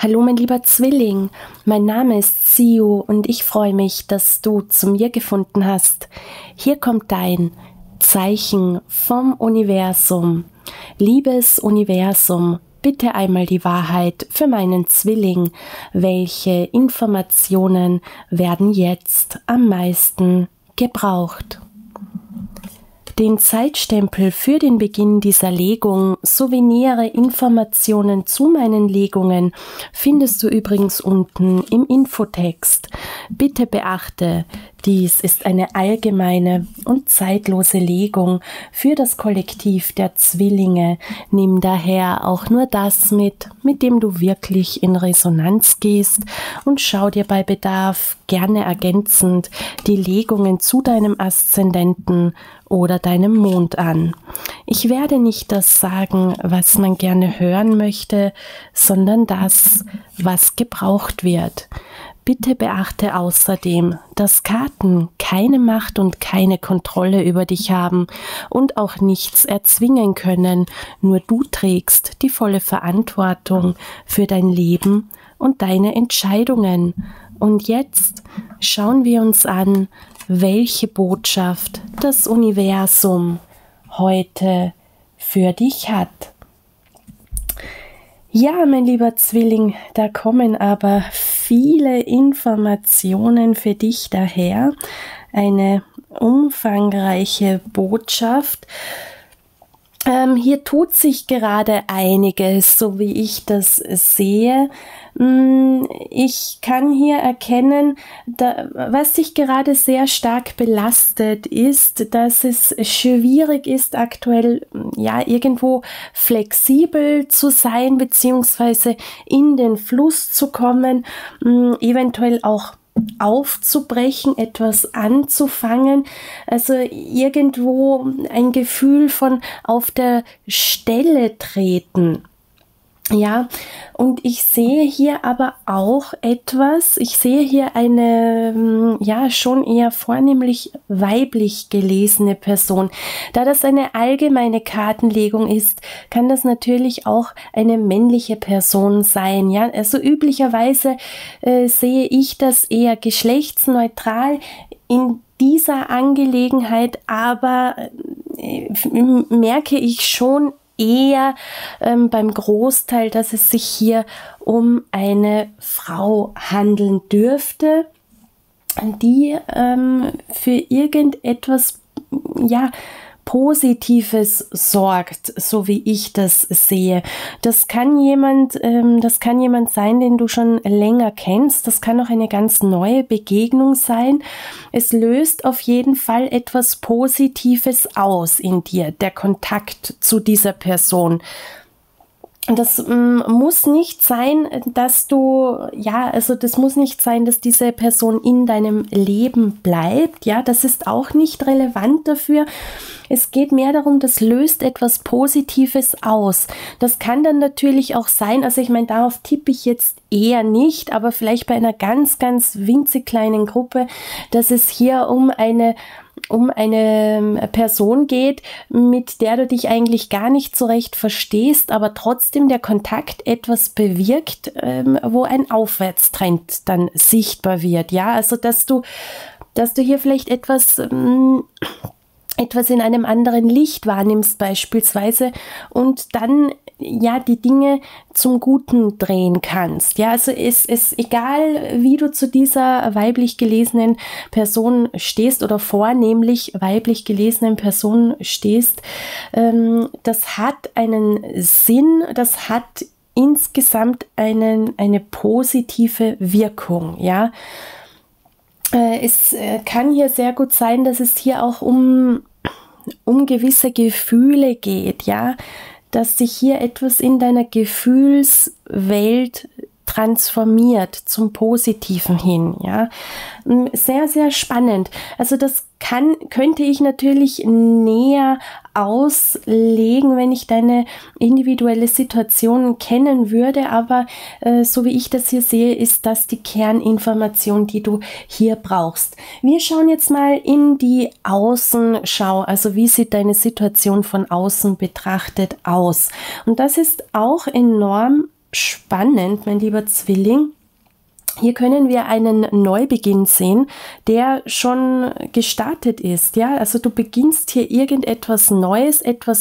Hallo mein lieber Zwilling, mein Name ist Siu und ich freue mich, dass du zu mir gefunden hast. Hier kommt dein Zeichen vom Universum. Liebes Universum, bitte einmal die Wahrheit für meinen Zwilling. Welche Informationen werden jetzt am meisten gebraucht? Den Zeitstempel für den Beginn dieser Legung sowie nähere Informationen zu meinen Legungen findest du übrigens unten im Infotext. Bitte beachte, dies ist eine allgemeine und zeitlose Legung für das Kollektiv der Zwillinge. Nimm daher auch nur das mit dem du wirklich in Resonanz gehst und schau dir bei Bedarf gerne ergänzend die Legungen zu deinem Aszendenten oder deinem Mond an. Ich werde nicht das sagen, was man gerne hören möchte, sondern das, was gebraucht wird. Bitte beachte außerdem, dass Karten keine Macht und keine Kontrolle über dich haben und auch nichts erzwingen können. Nur du trägst die volle Verantwortung für dein Leben und deine Entscheidungen. Und jetzt schauen wir uns an, welche Botschaft das Universum heute für dich hat. Ja, mein lieber Zwilling, da kommen aber viele Informationen für dich daher. Eine umfangreiche Botschaft. Hier tut sich gerade einiges, so wie ich das sehe. Ich kann hier erkennen, was dich gerade sehr stark belastet, ist, dass es schwierig ist, aktuell ja irgendwo flexibel zu sein, beziehungsweise in den Fluss zu kommen, eventuell auch aufzubrechen, etwas anzufangen, also irgendwo ein Gefühl von auf der Stelle treten. Ja, und ich sehe hier aber auch etwas, ich sehe hier eine, ja, schon eher vornehmlich weiblich gelesene Person. Da das eine allgemeine Kartenlegung ist, kann das natürlich auch eine männliche Person sein, ja. Also üblicherweise sehe ich das eher geschlechtsneutral in dieser Angelegenheit, aber merke ich schon eher beim Großteil, dass es sich hier um eine Frau handeln dürfte, die für irgendetwas, ja, Positives sorgt, so wie ich das sehe. Das kann jemand sein, den du schon länger kennst. Das kann auch eine ganz neue Begegnung sein. Es löst auf jeden Fall etwas Positives aus in dir, der Kontakt zu dieser Person. Das muss nicht sein, dass das muss nicht sein, dass diese Person in deinem Leben bleibt. Ja, das ist auch nicht relevant dafür. Es geht mehr darum, das löst etwas Positives aus. Das kann dann natürlich auch sein, also ich meine, darauf tippe ich jetzt eher nicht, aber vielleicht bei einer ganz, ganz winzig kleinen Gruppe, dass es hier um eine Person geht, mit der du dich eigentlich gar nicht so recht verstehst, aber trotzdem der Kontakt etwas bewirkt, wo ein Aufwärtstrend dann sichtbar wird. Ja, also dass du hier vielleicht etwas in einem anderen Licht wahrnimmst beispielsweise und dann ja die Dinge zum Guten drehen kannst. Ja, also es ist egal, wie du zu dieser weiblich gelesenen Person stehst oder vornehmlich weiblich gelesenen Person stehst, das hat einen Sinn, das hat insgesamt eine positive Wirkung, ja. Es kann hier sehr gut sein, dass es hier auch um gewisse Gefühle geht, ja, dass sich hier etwas in deiner Gefühlswelt transformiert zum Positiven hin, ja. Sehr, sehr spannend. Also das könnte ich natürlich näher auslegen, wenn ich deine individuelle Situation kennen würde, aber so wie ich das hier sehe, ist das die Kerninformation, die du hier brauchst. Wir schauen jetzt mal in die Außenschau, also wie sieht deine Situation von außen betrachtet aus? Und das ist auch enorm spannend, mein lieber Zwilling. Hier können wir einen Neubeginn sehen, der schon gestartet ist. Ja, also du beginnst hier etwas Neues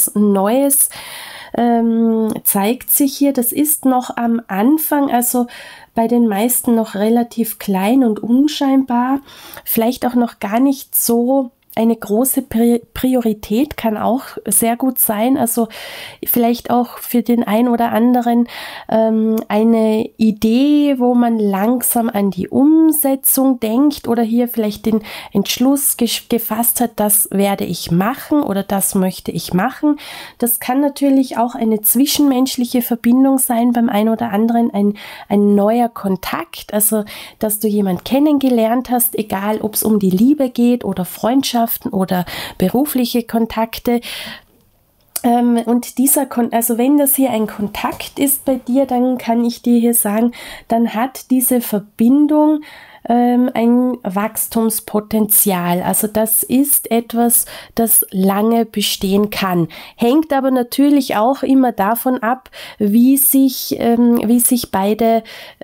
zeigt sich hier. Das ist noch am Anfang, also bei den meisten noch relativ klein und unscheinbar, vielleicht auch noch gar nicht so eine große Priorität, kann auch sehr gut sein, also vielleicht auch für den einen oder anderen eine Idee, wo man langsam an die Umsetzung denkt oder hier vielleicht den Entschluss gefasst hat, das werde ich machen oder das möchte ich machen. Das kann natürlich auch eine zwischenmenschliche Verbindung sein beim einen oder anderen, ein neuer Kontakt, also dass du jemanden kennengelernt hast, egal ob es um die Liebe geht oder Freundschaft oder berufliche Kontakte. Und also wenn das hier ein Kontakt ist bei dir, dann kann ich dir hier sagen, dann hat diese Verbindung ein Wachstumspotenzial. Also das ist etwas, das lange bestehen kann. Hängt aber natürlich auch immer davon ab, wie sich beide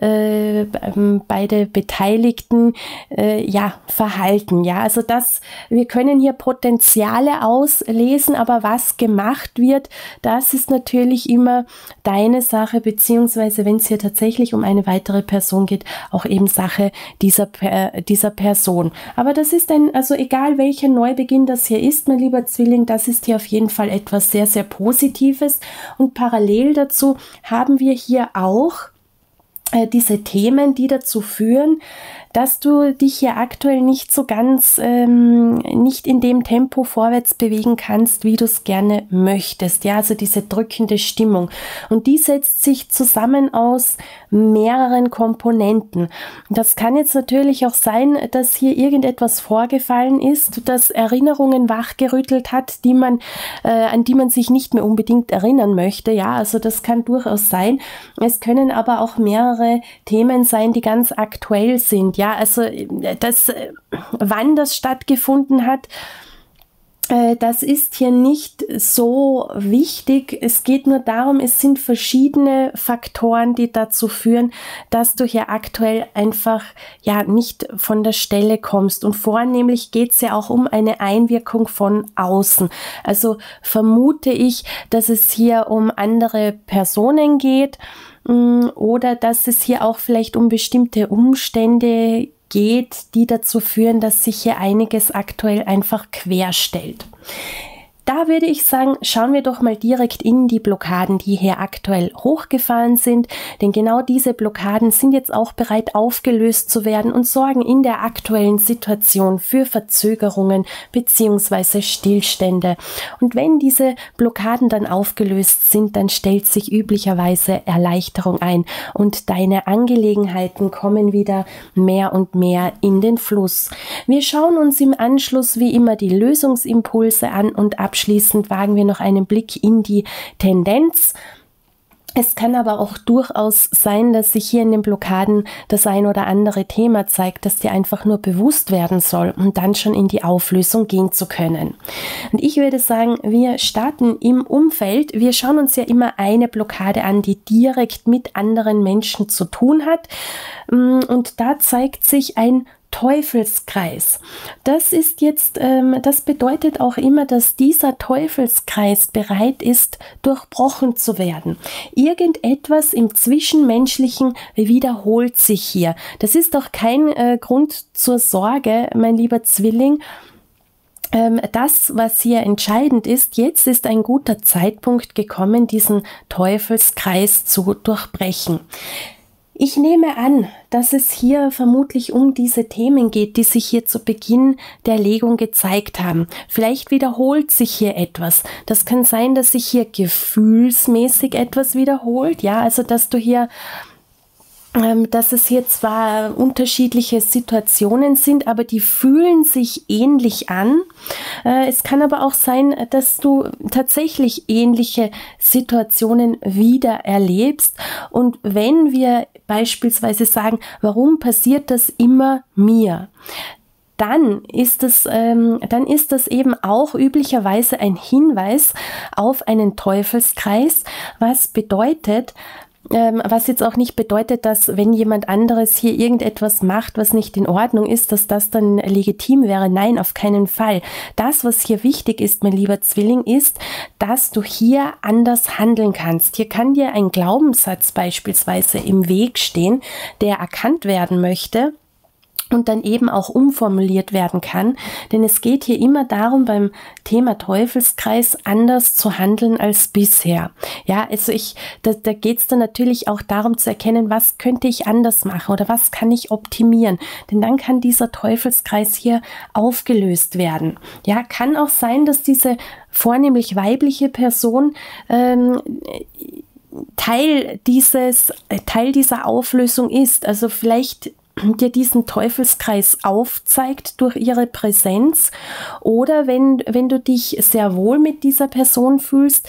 Beteiligten verhalten. Ja, also wir können hier Potenziale auslesen, aber was gemacht wird, das ist natürlich immer deine Sache, beziehungsweise wenn es hier tatsächlich um eine weitere Person geht, auch eben Sache dieser Person. Aber das ist also egal welcher Neubeginn das hier ist, mein lieber Zwilling, das ist hier auf jeden Fall etwas sehr, sehr Positives. Und parallel dazu haben wir hier auch diese Themen, die dazu führen, dass du dich hier aktuell nicht so ganz, nicht in dem Tempo vorwärts bewegen kannst, wie du es gerne möchtest. Ja, also diese drückende Stimmung. Und die setzt sich zusammen aus mehreren Komponenten. Das kann jetzt natürlich auch sein, dass hier irgendetwas vorgefallen ist, das Erinnerungen wachgerüttelt hat, an die man sich nicht mehr unbedingt erinnern möchte. Ja, also das kann durchaus sein. Es können aber auch mehrere Themen sein, die ganz aktuell sind. Ja, also wann das stattgefunden hat, das ist hier nicht so wichtig. Es geht nur darum, es sind verschiedene Faktoren, die dazu führen, dass du hier aktuell einfach nicht von der Stelle kommst. Und vornehmlich geht es ja auch um eine Einwirkung von außen. Also vermute ich, dass es hier um andere Personen geht oder dass es hier auch vielleicht um bestimmte Umstände geht, die dazu führen, dass sich hier einiges aktuell einfach querstellt. Da würde ich sagen, schauen wir doch mal direkt in die Blockaden, die hier aktuell hochgefahren sind, denn genau diese Blockaden sind jetzt auch bereit aufgelöst zu werden und sorgen in der aktuellen Situation für Verzögerungen bzw. Stillstände. Und wenn diese Blockaden dann aufgelöst sind, dann stellt sich üblicherweise Erleichterung ein und deine Angelegenheiten kommen wieder mehr und mehr in den Fluss. Wir schauen uns im Anschluss wie immer die Lösungsimpulse an und abschließend wagen wir noch einen Blick in die Tendenz. Es kann aber auch durchaus sein, dass sich hier in den Blockaden das ein oder andere Thema zeigt, das dir einfach nur bewusst werden soll, um dann schon in die Auflösung gehen zu können. Und ich würde sagen, wir starten im Umfeld. Wir schauen uns ja immer eine Blockade an, die direkt mit anderen Menschen zu tun hat. Und da zeigt sich ein Teufelskreis. Das ist jetzt, das bedeutet auch immer, dass dieser Teufelskreis bereit ist, durchbrochen zu werden. Irgendetwas im Zwischenmenschlichen wiederholt sich hier. Das ist auch kein Grund zur Sorge, mein lieber Zwilling. Das, was hier entscheidend ist, jetzt ist ein guter Zeitpunkt gekommen, diesen Teufelskreis zu durchbrechen. Ich nehme an, dass es hier vermutlich um diese Themen geht, die sich hier zu Beginn der Legung gezeigt haben. Vielleicht wiederholt sich hier etwas. Das kann sein, dass sich hier gefühlsmäßig etwas wiederholt. Ja, also dass es hier zwar unterschiedliche Situationen sind, aber die fühlen sich ähnlich an. Es kann aber auch sein, dass du tatsächlich ähnliche Situationen wieder erlebst. Und wenn wir beispielsweise sagen, warum passiert das immer mir? Dann ist das eben auch üblicherweise ein Hinweis auf einen Teufelskreis, was bedeutet, Was jetzt auch nicht bedeutet, dass wenn jemand anderes hier irgendetwas macht, was nicht in Ordnung ist, dass das dann legitim wäre. Nein, auf keinen Fall. Das, was hier wichtig ist, mein lieber Zwilling, ist, dass du hier anders handeln kannst. Hier kann dir ein Glaubenssatz beispielsweise im Weg stehen, der erkannt werden möchte und dann eben auch umformuliert werden kann. Denn es geht hier immer darum, beim Thema Teufelskreis anders zu handeln als bisher. Ja, also da geht es dann natürlich auch darum zu erkennen, was könnte ich anders machen oder was kann ich optimieren. Denn dann kann dieser Teufelskreis hier aufgelöst werden. Ja, kann auch sein, dass diese vornehmlich weibliche Person Teil dieser Auflösung ist. Also vielleicht dir diesen Teufelskreis aufzeigt durch ihre Präsenz oder wenn du dich sehr wohl mit dieser Person fühlst,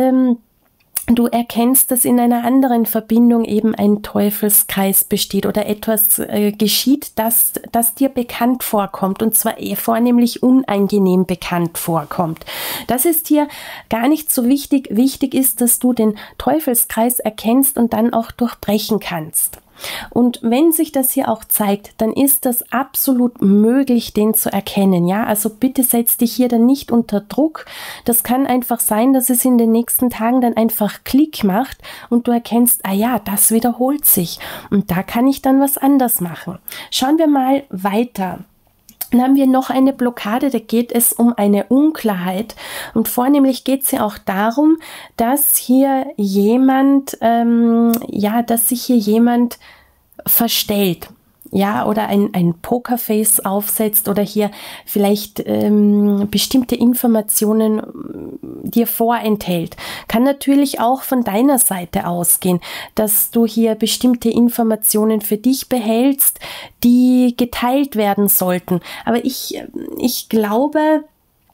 du erkennst, dass in einer anderen Verbindung eben ein Teufelskreis besteht oder etwas geschieht, das dir bekannt vorkommt und zwar vornehmlich unangenehm bekannt vorkommt. Das ist hier gar nicht so wichtig. Wichtig ist, dass du den Teufelskreis erkennst und dann auch durchbrechen kannst. Und wenn sich das hier auch zeigt, dann ist das absolut möglich, den zu erkennen. Ja, also bitte setz dich hier dann nicht unter Druck. Das kann einfach sein, dass es in den nächsten Tagen dann einfach Klick macht und du erkennst, ah ja, das wiederholt sich und da kann ich dann was anders machen. Schauen wir mal weiter. Dann haben wir noch eine Blockade, da geht es um eine Unklarheit und vornehmlich geht es ja auch darum, dass hier jemand, dass sich hier jemand verstellt. Ja, oder ein Pokerface aufsetzt oder hier vielleicht bestimmte Informationen dir vorenthält. Kann natürlich auch von deiner Seite ausgehen, dass du hier bestimmte Informationen für dich behältst, die geteilt werden sollten. Aber ich glaube,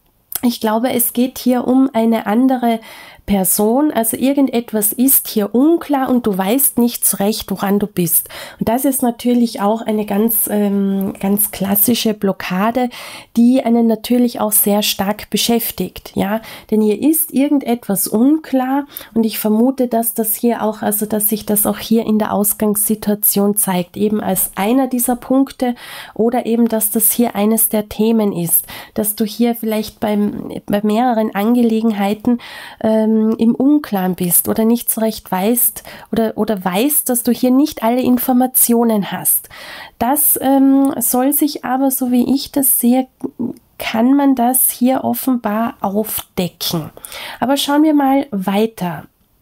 es geht hier um eine andere Person, also irgendetwas ist hier unklar und du weißt nicht so recht, woran du bist. Und das ist natürlich auch eine ganz klassische Blockade, die einen natürlich auch sehr stark beschäftigt, ja, denn hier ist irgendetwas unklar und ich vermute, dass sich das auch hier in der Ausgangssituation zeigt, eben als einer dieser Punkte oder eben, dass das hier eines der Themen ist, dass du hier vielleicht bei mehreren Angelegenheiten im Unklaren bist oder nicht so recht weißt oder weißt, dass du hier nicht alle Informationen hast. Das soll sich aber, so wie ich das sehe, kann man das hier offenbar aufdecken. Aber schauen wir mal weiter.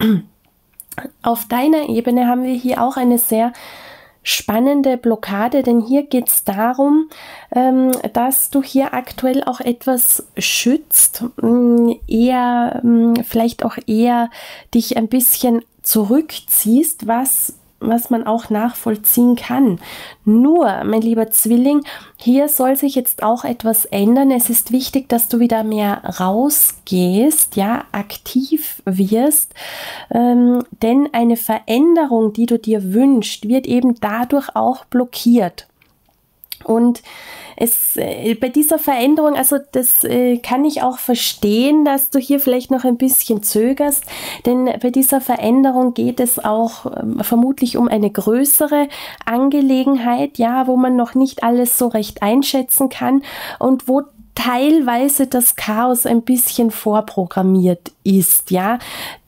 Auf deiner Ebene haben wir hier auch eine sehr spannende Blockade, denn hier geht es darum, dass du hier aktuell auch etwas schützt, vielleicht auch eher dich ein bisschen zurückziehst, was man auch nachvollziehen kann. Nur, mein lieber Zwilling, hier soll sich jetzt auch etwas ändern. Es ist wichtig, dass du wieder mehr rausgehst, ja, aktiv wirst, denn eine Veränderung, die du dir wünschst, wird eben dadurch auch blockiert. Und bei dieser Veränderung, also das kann ich auch verstehen, dass du hier vielleicht noch ein bisschen zögerst, denn bei dieser Veränderung geht es auch vermutlich um eine größere Angelegenheit, ja, wo man noch nicht alles so recht einschätzen kann und wo teilweise das Chaos ein bisschen vorprogrammiert ist, ja,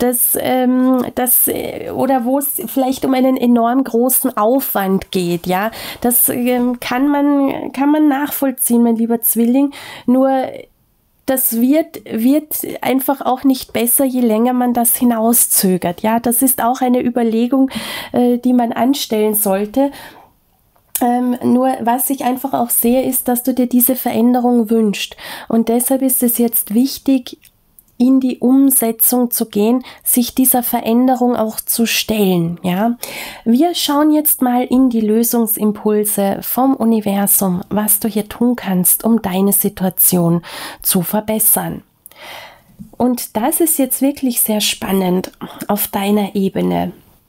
oder wo es vielleicht um einen enorm großen Aufwand geht, ja, das kann man nachvollziehen, mein lieber Zwilling, nur das wird einfach auch nicht besser, je länger man das hinauszögert, ja, das ist auch eine Überlegung, die man anstellen sollte. Nur was ich einfach auch sehe, ist, dass du dir diese Veränderung wünschst. Und deshalb ist es jetzt wichtig, in die Umsetzung zu gehen, sich dieser Veränderung auch zu stellen. Ja? Wir schauen jetzt mal in die Lösungsimpulse vom Universum, was du hier tun kannst, um deine Situation zu verbessern. Und das ist jetzt wirklich sehr spannend auf deiner Ebene.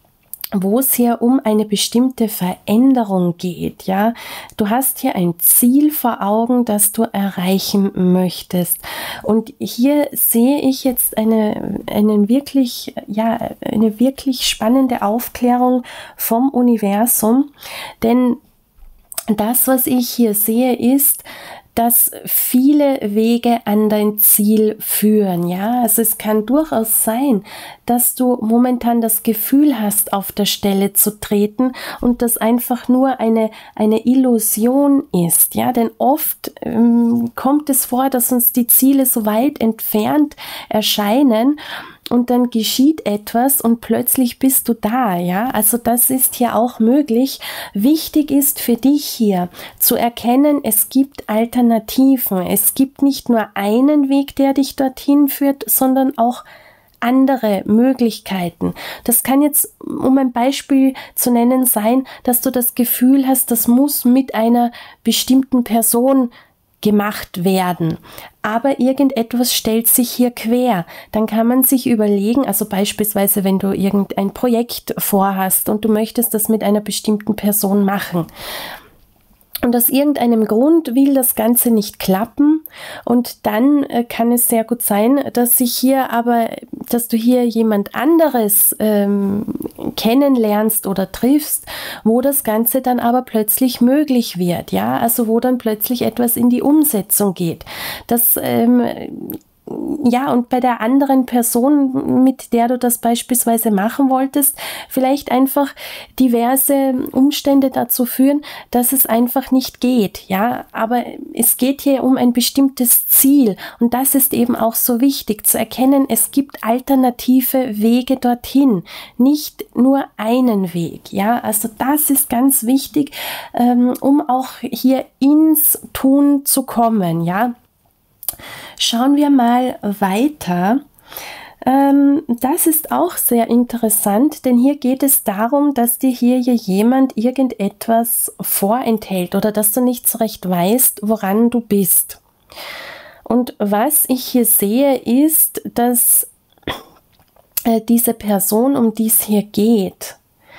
wo es hier um eine bestimmte Veränderung geht, ja. Du hast hier ein Ziel vor Augen, das du erreichen möchtest. Und hier sehe ich jetzt eine wirklich spannende Aufklärung vom Universum, denn das, was ich hier sehe, ist, dass viele Wege an dein Ziel führen, ja. Also es kann durchaus sein, dass du momentan das Gefühl hast, auf der Stelle zu treten und das einfach nur eine Illusion ist, ja. Denn oft kommt es vor, dass uns die Ziele so weit entfernt erscheinen, und dann geschieht etwas und plötzlich bist du da, ja. Also das ist hier auch möglich. Wichtig ist für dich hier zu erkennen, es gibt Alternativen. Es gibt nicht nur einen Weg, der dich dorthin führt, sondern auch andere Möglichkeiten. Das kann jetzt, um ein Beispiel zu nennen, sein, dass du das Gefühl hast, das muss mit einer bestimmten Person gemacht werden. Aber irgendetwas stellt sich hier quer. Dann kann man sich überlegen, also beispielsweise, wenn du irgendein Projekt vorhast und du möchtest das mit einer bestimmten Person machen. Und aus irgendeinem Grund will das Ganze nicht klappen, und dann kann es sehr gut sein, dass du hier jemand anderes kennenlernst oder triffst, wo das Ganze dann aber plötzlich möglich wird, ja, also wo dann plötzlich etwas in die Umsetzung geht. Und bei der anderen Person, mit der du das beispielsweise machen wolltest, vielleicht einfach diverse Umstände dazu führen, dass es einfach nicht geht, ja, aber es geht hier um ein bestimmtes Ziel, und das ist eben auch so wichtig zu erkennen, es gibt alternative Wege dorthin, nicht nur einen Weg, ja, also das ist ganz wichtig, um auch hier ins Tun zu kommen, ja. Schauen wir mal weiter. Das ist auch sehr interessant, denn hier geht es darum, dass dir hier jemand irgendetwas vorenthält oder dass du nicht so recht weißt, woran du bist. Und was ich hier sehe, ist, dass diese Person, um die es hier geht,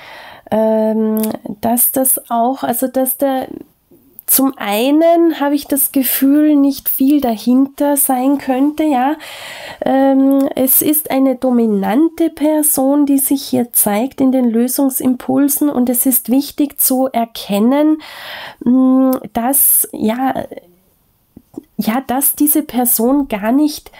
dass da zum einen habe ich das Gefühl, nicht viel dahinter sein könnte, ja. Es ist eine dominante Person, die sich hier zeigt in den Lösungsimpulsen, und es ist wichtig zu erkennen, dass diese Person gar nicht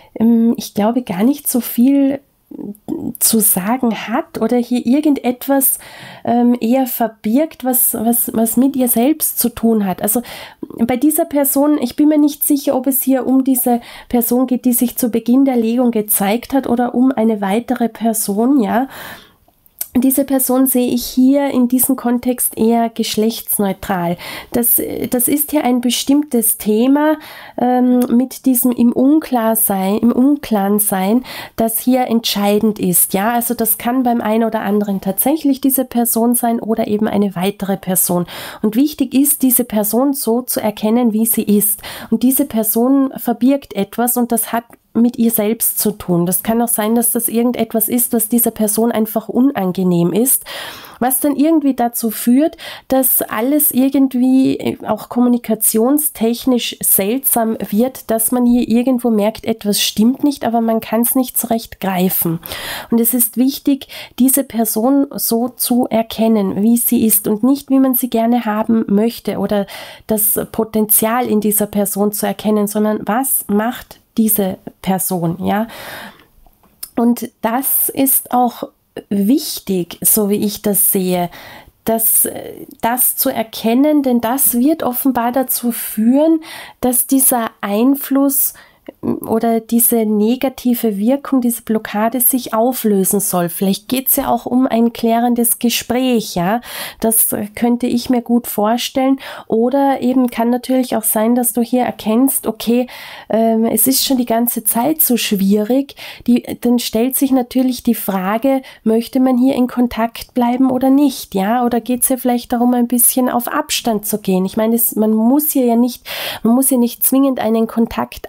so viel zu sagen hat oder hier irgendetwas eher verbirgt, was mit ihr selbst zu tun hat. Also bei dieser Person, ich bin mir nicht sicher, ob es hier um diese Person geht, die sich zu Beginn der Legung gezeigt hat, oder um eine weitere Person, ja. Diese Person sehe ich hier in diesem Kontext eher geschlechtsneutral. Das ist hier ein bestimmtes Thema mit diesem im Unklaren sein, das hier entscheidend ist. Ja, also das kann beim einen oder anderen tatsächlich diese Person sein oder eben eine weitere Person. Und wichtig ist, diese Person so zu erkennen, wie sie ist. Und diese Person verbirgt etwas, und das hat mit ihr selbst zu tun. Das kann auch sein, dass das irgendetwas ist, was dieser Person einfach unangenehm ist, was dann irgendwie dazu führt, dass alles irgendwie auch kommunikationstechnisch seltsam wird, dass man hier irgendwo merkt, etwas stimmt nicht, aber man kann es nicht so recht greifen. Und es ist wichtig, diese Person so zu erkennen, wie sie ist, und nicht, wie man sie gerne haben möchte, oder das Potenzial in dieser Person zu erkennen, sondern was macht diese Person, ja. Und das ist auch wichtig, so wie ich das sehe, das zu erkennen, denn das wird offenbar dazu führen, dass dieser Einfluss oder diese negative Wirkung, diese Blockade sich auflösen soll. Vielleicht geht es ja auch um ein klärendes Gespräch, ja. Das könnte ich mir gut vorstellen. Oder eben kann natürlich auch sein, dass du hier erkennst, okay, es ist schon die ganze Zeit so schwierig. Dann stellt sich natürlich die Frage, möchte man hier in Kontakt bleiben oder nicht, ja? Oder geht es ja vielleicht darum, ein bisschen auf Abstand zu gehen? Ich meine, man muss hier nicht zwingend einen Kontakt abbrechen,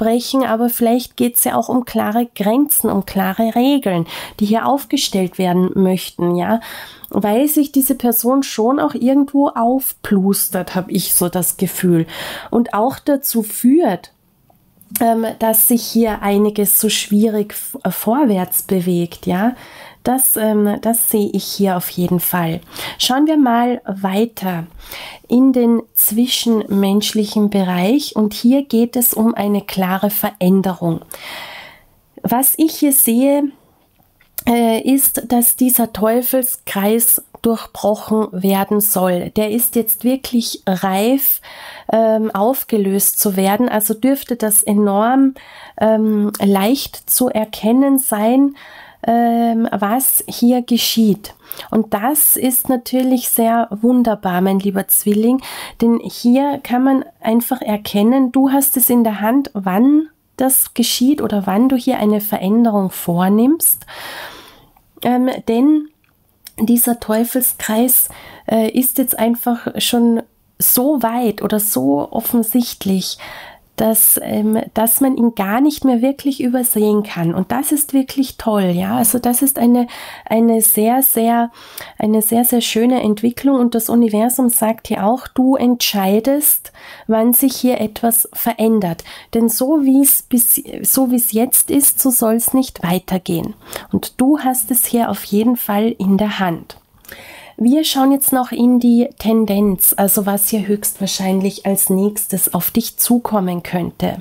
aussprechen, aber vielleicht geht es ja auch um klare Grenzen, um klare Regeln, die hier aufgestellt werden möchten, ja, weil sich diese Person schon auch irgendwo aufplustert, habe ich so das Gefühl, und auch dazu führt, dass sich hier einiges so schwierig vorwärts bewegt, ja. Das sehe ich hier auf jeden Fall. Schauen wir mal weiter in den zwischenmenschlichen Bereich, und hier geht es um eine klare Veränderung. Was ich hier sehe, ist, dass dieser Teufelskreis durchbrochen werden soll. Der ist jetzt wirklich reif, aufgelöst zu werden. Also dürfte das enorm leicht zu erkennen sein, was hier geschieht. Und das ist natürlich sehr wunderbar, mein lieber Zwilling, denn hier kann man einfach erkennen, du hast es in der Hand, wann das geschieht oder wann du hier eine Veränderung vornimmst. Denn dieser Teufelskreis ist jetzt einfach schon so weit oder so offensichtlich, dass man ihn gar nicht mehr wirklich übersehen kann. Und das ist wirklich toll, ja. Also das ist eine sehr, sehr schöne Entwicklung, und das Universum sagt hier auch, du entscheidest, wann sich hier etwas verändert. Denn so wie es jetzt ist, so soll es nicht weitergehen. Und du hast es hier auf jeden Fall in der Hand. Wir schauen jetzt noch in die Tendenz, also was hier höchstwahrscheinlich als nächstes auf dich zukommen könnte.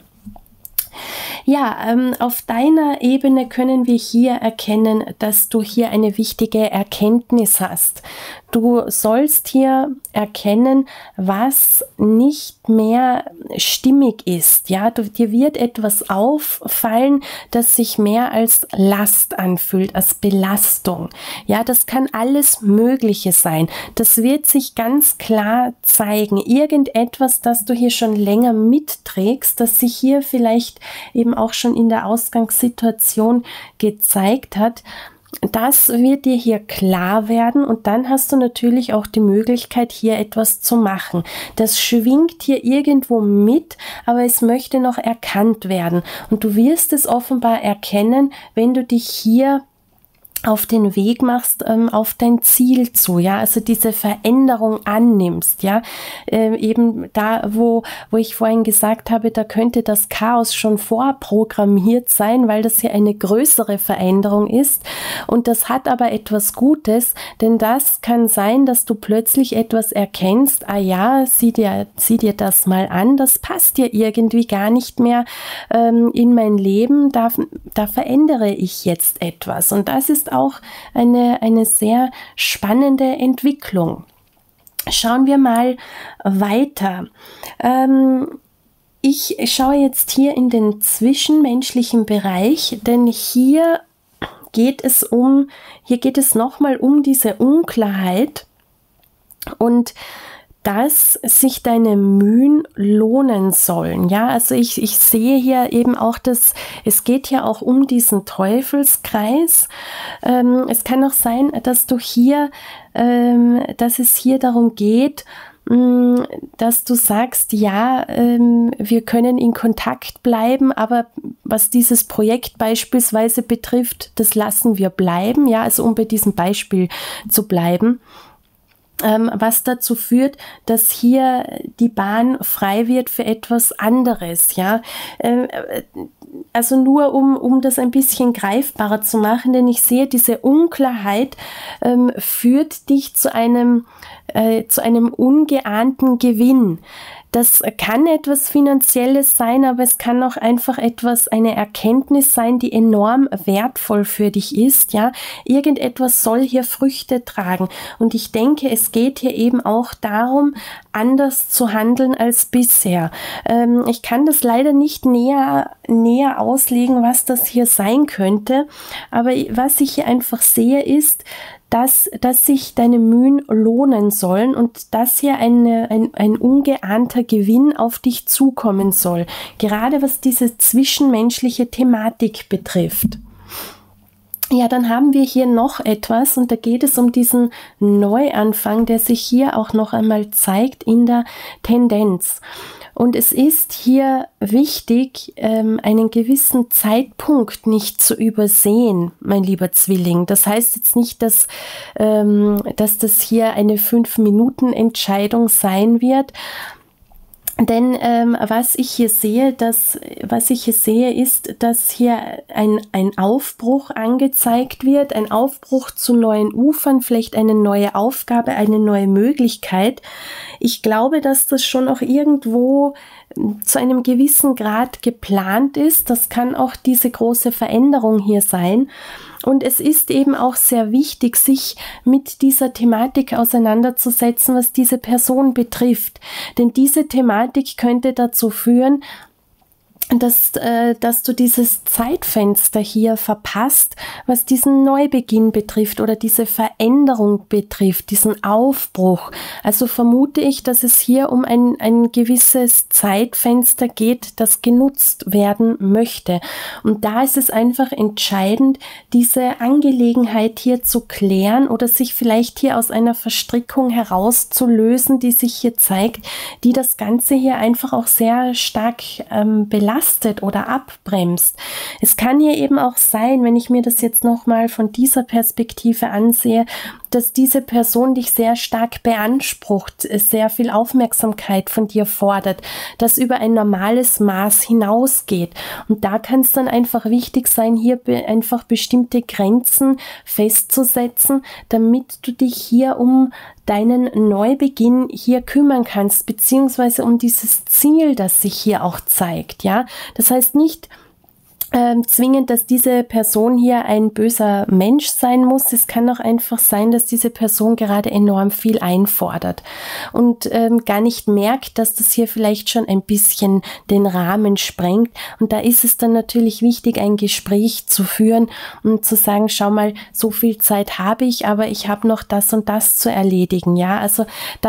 Ja, auf deiner Ebene können wir hier erkennen, dass du hier eine wichtige Erkenntnis hast. Du sollst hier erkennen, was nicht mehr stimmig ist. Ja, dir wird etwas auffallen, das sich mehr als Last anfühlt, als Belastung. Ja, das kann alles Mögliche sein. Das wird sich ganz klar zeigen. Irgendetwas, das du hier schon länger mitträgst, das sich hier vielleicht eben auch schon in der Ausgangssituation gezeigt hat, das wird dir hier klar werden, und dann hast du natürlich auch die Möglichkeit, hier etwas zu machen. Das schwingt hier irgendwo mit, aber es möchte noch erkannt werden. Und du wirst es offenbar erkennen, wenn du dich hier auf den Weg machst, auf dein Ziel zu, ja, also diese Veränderung annimmst, ja, eben da, wo ich vorhin gesagt habe, da könnte das Chaos schon vorprogrammiert sein, weil das hier eine größere Veränderung ist, und das hat aber etwas Gutes, denn das kann sein, dass du plötzlich etwas erkennst, ah ja, sieh dir das mal an, das passt dir irgendwie gar nicht mehr in mein Leben, da verändere ich jetzt etwas, und das ist auch eine sehr spannende Entwicklung. Schauen wir mal weiter. Ich schaue jetzt hier in den zwischenmenschlichen Bereich, denn hier geht es nochmal um diese Unklarheit und dass sich deine Mühen lohnen sollen. Ja, also ich sehe hier eben auch, dass es geht hier auch um diesen Teufelskreis. Es kann auch sein, dass es hier darum geht, dass du sagst, ja, wir können in Kontakt bleiben, aber was dieses Projekt beispielsweise betrifft, das lassen wir bleiben. Ja, also um bei diesem Beispiel zu bleiben. Was dazu führt, dass hier die Bahn frei wird für etwas anderes, ja. Also nur um das ein bisschen greifbarer zu machen, denn ich sehe, diese Unklarheit führt dich zu einem ungeahnten Gewinn. Das kann etwas Finanzielles sein, aber es kann auch einfach eine Erkenntnis sein, die enorm wertvoll für dich ist, ja. Irgendetwas soll hier Früchte tragen. Und ich denke, es geht hier eben auch darum, anders zu handeln als bisher. Ich kann das leider nicht näher auslegen, was das hier sein könnte. Aber was ich hier einfach sehe, ist, dass sich deine Mühen lohnen sollen und dass hier ein ungeahnter Gewinn auf dich zukommen soll, gerade was diese zwischenmenschliche Thematik betrifft. Ja, dann haben wir hier noch etwas und da geht es um diesen Neuanfang, der sich hier auch noch einmal zeigt in der Tendenz. Und es ist hier wichtig, einen gewissen Zeitpunkt nicht zu übersehen, mein lieber Zwilling. Das heißt jetzt nicht, dass das hier eine 5-Minuten-Entscheidung sein wird. Denn was ich hier sehe, ist, dass hier ein Aufbruch angezeigt wird, ein Aufbruch zu neuen Ufern, vielleicht eine neue Aufgabe, eine neue Möglichkeit. Ich glaube, dass das schon auch irgendwo zu einem gewissen Grad geplant ist. Das kann auch diese große Veränderung hier sein. Und es ist eben auch sehr wichtig, sich mit dieser Thematik auseinanderzusetzen, was diese Person betrifft. Denn diese Thematik könnte dazu führen, dass du dieses Zeitfenster hier verpasst, was diesen Neubeginn betrifft oder diese Veränderung betrifft, diesen Aufbruch. Also vermute ich, dass es hier um ein gewisses Zeitfenster geht, das genutzt werden möchte. Und da ist es einfach entscheidend, diese Angelegenheit hier zu klären oder sich vielleicht hier aus einer Verstrickung herauszulösen, die sich hier zeigt, die das Ganze hier einfach auch sehr stark belastet oder abbremst. Es kann hier eben auch sein, wenn ich mir das jetzt nochmal von dieser Perspektive ansehe, dass diese Person dich sehr stark beansprucht, sehr viel Aufmerksamkeit von dir fordert, das über ein normales Maß hinausgeht. Und da kann es dann einfach wichtig sein, hier einfach bestimmte Grenzen festzusetzen, damit du dich hier um deinen Neubeginn hier kümmern kannst, beziehungsweise um dieses Ziel, das sich hier auch zeigt, ja. Das heißt nicht zwingend, dass diese Person hier ein böser Mensch sein muss. Es kann auch einfach sein, dass diese Person gerade enorm viel einfordert und gar nicht merkt, dass das hier vielleicht schon ein bisschen den Rahmen sprengt. Und da ist es dann natürlich wichtig, ein Gespräch zu führen und zu sagen, schau mal, so viel Zeit habe ich, aber ich habe noch das und das zu erledigen. Ja, also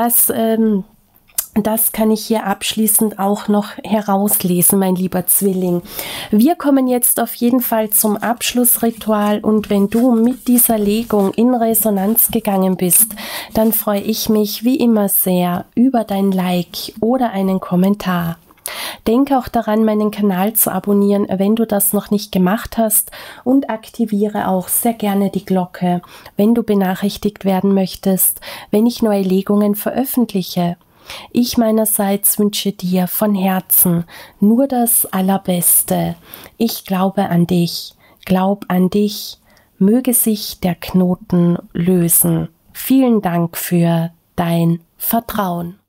das kann ich hier abschließend auch noch herauslesen, mein lieber Zwilling. Wir kommen jetzt auf jeden Fall zum Abschlussritual und wenn du mit dieser Legung in Resonanz gegangen bist, dann freue ich mich wie immer sehr über dein Like oder einen Kommentar. Denke auch daran, meinen Kanal zu abonnieren, wenn du das noch nicht gemacht hast und aktiviere auch sehr gerne die Glocke, wenn du benachrichtigt werden möchtest, wenn ich neue Legungen veröffentliche. Ich meinerseits wünsche dir von Herzen nur das Allerbeste. Ich glaube an dich. Glaub an dich. Möge sich der Knoten lösen. Vielen Dank für dein Vertrauen.